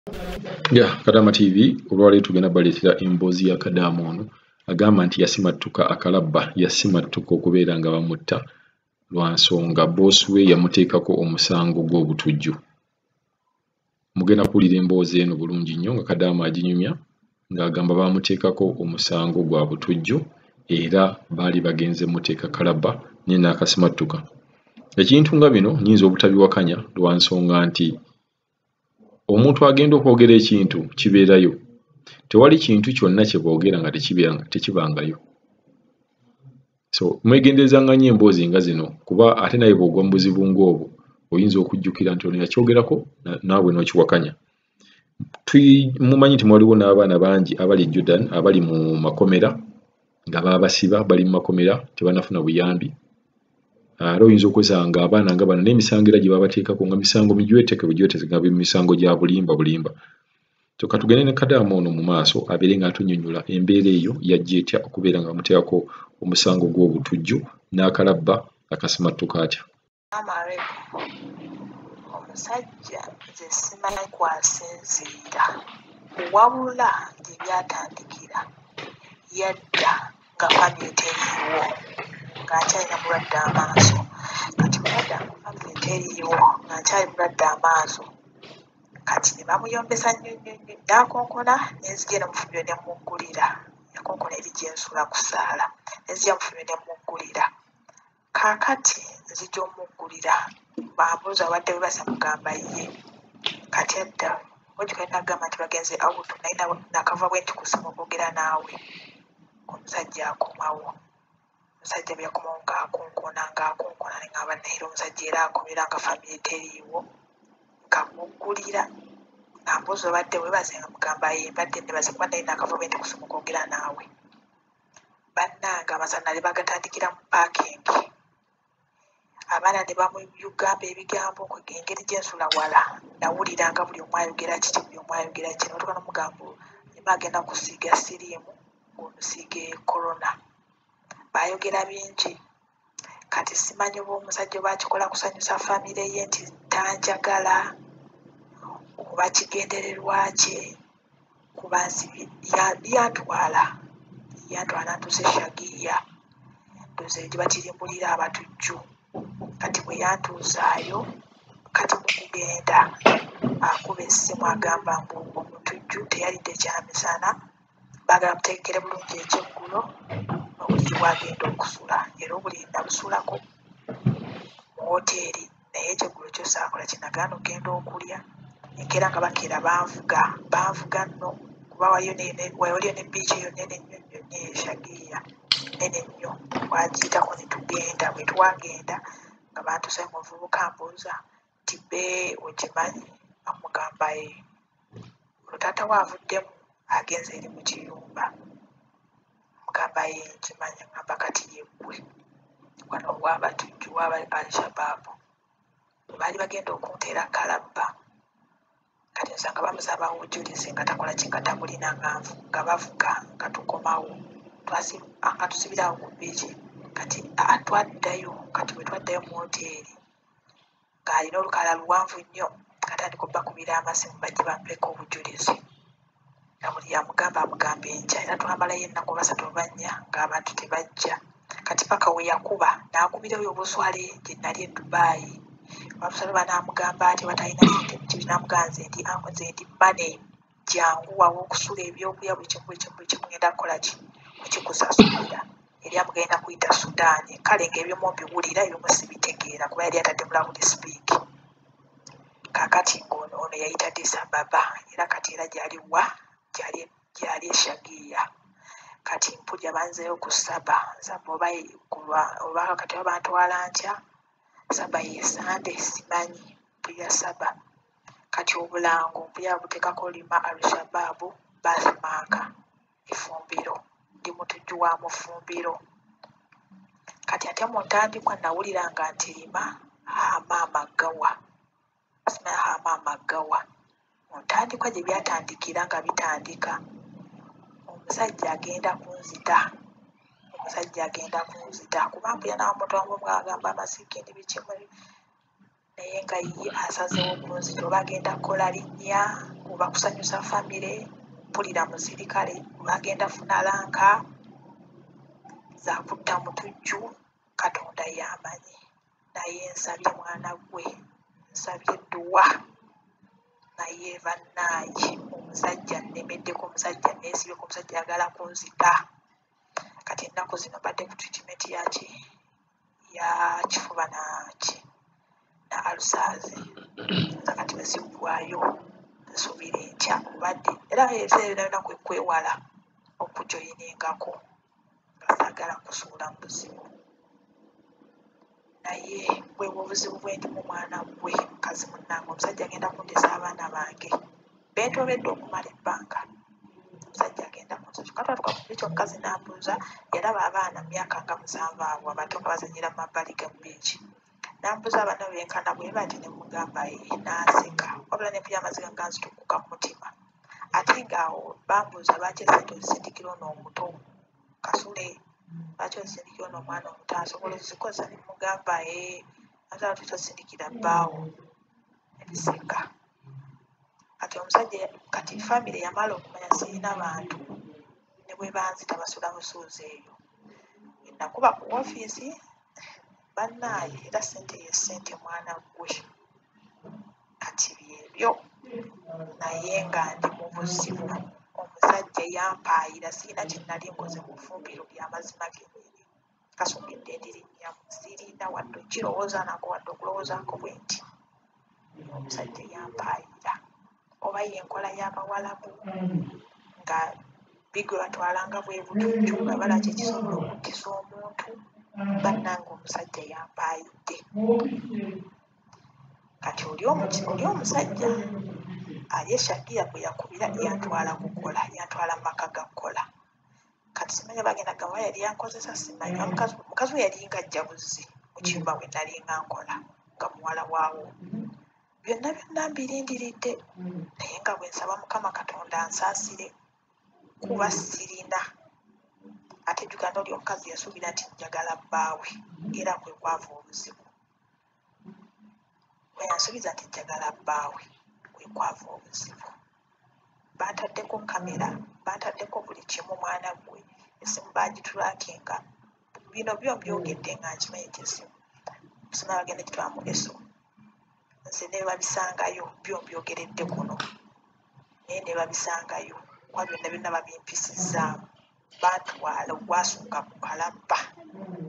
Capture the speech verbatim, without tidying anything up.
Ya Kadama T V olwaleero tugenda baleetera emboozi ya Kadaama ono agamba nti yasimattuka akalabba yasimattuka okubeera nga bamutta lwa nsonga boosi we yamuteekako omusango gw'obutujju. Mugenda kuwulira emboozi eno bulungi nnyo nga Kadaama aginyumya ng'agamba baamuteekako omusango gwa butujju era baali bagenze muteeka kalabba naye n'akasimattuka. Ekintu nga bino nnyinza obutabiwakanya lwa nsonga nti omuntu agenda okwogera ekintu kibeerayo. Tewali kintu kyonna kye boogera nga tekibangayo. So mwegenderezanga nnyo emboozi nga zino kuba ate naye bw'ogwa mu buzibu ng'obwo oyinza okujjukira nti ono yakyogerako naawe n'okiwakanya. Mumanyi nti waliwo n'abaana bangi abali Jordan abali mu makomera nga baabasiba bali mu makomera tebannafuna buyambi. Era oyinza okwesanga abaana nga bano n'emisango era gye babateekako nga misango mijweteeke bujweteeke nga misango gya bulimba bulimba. Kyokka tugende ne Kadaama ono mu maaso abeere nga atunnyonnyola embeera eyo yajja etya okubeera nga bamuteekako omusango gw'obutujju n'akalabba akasimattuka atya. Omusajja nze simanyi kwasinziira wabula gye byatandikira yadda nga famire teriiwo ng'akyalina mulwadde amaaso. Kati bw'adda nga famire teriiwo ng'akyali mulwadde amaaso kati ne bamuyombesa nnyo nnyo nnyo n'akonkona n'enzija n'emufumiro ne muggulira. Yakonkona eri gye nsula ku ssaala n'enzija mufumiro ne muggulira. Kaakati nzija omuggulira bambuuza abadde bwe basa mugamba ye. Kati adda wajjuka n'agamba nti bagenze awutu naye nakava bwe nti kusoma okwogera naawe. Omusajja akomawo. Omusajja bwe yakomawo ng'akonkona ng'akonkona ne ng'aba naye omusajja era akomera nga famire teriiwo ng'amuggulira. Ambuuza obadde weebaze nga mugamba ye mbadde nneebaze kuba naye nakava bwe nti kusoma okwogera naawe. Bannange amasana ne bagatandikira mu paakingi. Abaana ne bamuyugamba ebigambo engeri gye nsula wala nawuliranga buli omu ayogera kiki buli omu ayogera kiki n'otuuka n'omugamba nyuma agenda kusiiga siriimu ng'omusiige korona. Baayogera bingi. Kati simanyi oba omusajja oba akikola kusanyusa famire ye nti tanjagala oba kigendererwa kye kuba nsi yantwala yantwala ntuuse Shagiya ntuuse gye batirimbulira abatujju. Kati bwe yantuusaayo kati mu kugenda akuba essimu agamba mbu omutujju teyalidde kyamisana baagala muteekere bulungi ekyeggulo n'obuliri bwagenda okusula era obuliri nabusulako mu woteeri naye ekyeggulo kyo saakola kinagaana ogenda okulya. Enkeera nga bakeera banvuga banvuga nno kuba waliyo ne biiki eyo nene nnyo nnyo nnyo Shagiya nene nnyo twagiyitako ne tugenda. Bwe twagenda nga bantuusayo mu muvubuka ambuuza nti bbe ogimanyi amugamba ye olwo taata we avuddemu agenze eri mu kiyumba amugamba ye nkimanyi ngamba kati yeggwe wano w'abatujju w'aba Al-Shabaab baali bagenda okunteera kalabba. Kati nsanga bamusaba obujulizi nga takola ki nga tamulina nga bavuga nga tukomawo nga tusibirawo ku biiki. Kati twaddayo kati bwe twaddayo mu woteeri ng'alina olukala luwanvu nnyo katandika obbakubira amasimu bajje bampeko obujulizi nga buli yamugamba amugamba enkya era twamalayo ennaku basatu oba nnya ng'abantu tebajja. Kati paka we yakuba n'akubirayo obuswale gye nali e Dubai. Abasale banaamugamba ati batalina sente kibi n'amugamba nze ndi nze ndi mane jangu wawo okusula ebyokulya buli kimu buli kimu buli kimu ngenda kukola ki okikusasulira. Yali amugenda kuyita Sudaani kale ng'ebyomu mbiwulira ebimu sibitegeera kuba yali atadde mu loud speak. Kaakati ng'ono ono yayita Addis Ababa era kati era gyali wa gyali gyali e Shagiya. Kati mpulya banzeeyo ku ssaba nsaba oba oba kati oba bantwala nkya ssaba ye Sande simanyi mpulya ssaba. Kati obulango mpulya babuteekako lima Al-Shabaab baasimaaka efumbiro ndi mutujju wa mufumbiro. Kati ate mu ntandikwa nawulira nga ntirima Hamaama Gawa simanyi Hamaama Gawa. Mu ntandikwa gye byatandikira nga bitandika omusajja agenda kunzita omusajja agenda kunzita kuba mpulya n'omuntu wamu agamba amasiikindi bikimu naye nga ye asazeewo kunzita oba agenda kukola linnya oba kusanyusa famire, mpulira musirikale bagenda funa lanka zakutta mutujju, Katonda yamanyi. Naye nsabye mwana gwe, nsabye edduwa, naye bannaaye omusajja nnemeddeko, omusajja neesibyeko, omusajja yagala kunzita. Kati ennaku zino badde ku treatment yaki ya kifuba naki na alusaazi, nza kati bweziggwayo nsuubira entya obadde era ebiseera byonna kwe kwewala okujoyiningako nga saagala kusuula mu buzibu. Naye bwebwo obuzibu bwe ndimu mwana gwe, mukazi munnange, omusajja agenda kunteesa abaana bange bentobedde okumala ebbanga. Omusajja agenda kunsoki katwatuka ku ekyo, omukazi n'ambuuza, yalaba abaana mu myaka nga musanvu abo abato nga bazanyira mu mabbali ga bbeeki. N'ambuuza abaana benkana bwe bati ne mugamba ye, n'aseka, wabula ne mpulira amaziga nga nzitukuka mu mutima. Ate ng'awo bambuuza lwaki esente ozisindikira ono omuto Kasule, lwaki ozisindikira ono omwana omuto asobola ozikoza, ne mugamba ye ate lwaki tosindikira bbaawo, ebiseka. Kati omusajja kati famire yamala okumanya sirina bantu, ne bwe banzita basula busuuzi eyo. Nakuba ku woofiisi bannaaye, era ssente ye ssente mwana gwe. Kati byebyo, naye nga ndi mu buzibu. Omusajja yampaayira, sirina kye nnali nkoze mu ffumbiro ly'amazima gennyini. Kasungidde ndirinnya sirina wadde okirowooza nako wadde okulowoozaako bwe nti omusajja yampaayira. Oba yenkola y'Abawalabu nga bigwe batwalanga bwe butujju nga balaki ekisobola okuttisa omuntu, bannange omusajja yampaayidde. Kati oli omusajja ali eshagira gwe yakubira yantwala kukola, yantwala mu maka ga kkola. Kati simanyi bagenda gamba yali yankozesa, simanyi. Mukazi we yali ng'ajja buzzi mu kiyumba bwe nali nga nkola nga muwala waawo. Byonna byonna mbirindiridde, naye nga bwe nsaba Mukama Katonda ansaasire kuba sirina. Ate dduganda oli omukazi yasuubira nti njagala bbaawe, era kwe kwava obuzibu. Bwe yansuubiza nti njagala bbaawe, kwe kwava obuzibu. Bantaddeko kamera, bantaddeko buli kimu mwana gwe, essimu baagitulakinga. Bino byo mbyogedde nga nkimanyi nti essimu osiima bagenda gitwala mu leso. Nze ne babisangayo, byo mbyogeredde kuno, naye ne babisangayo, kuba byonna byonna babimpisizaamu. Bantwala ogwasooka ku kalabba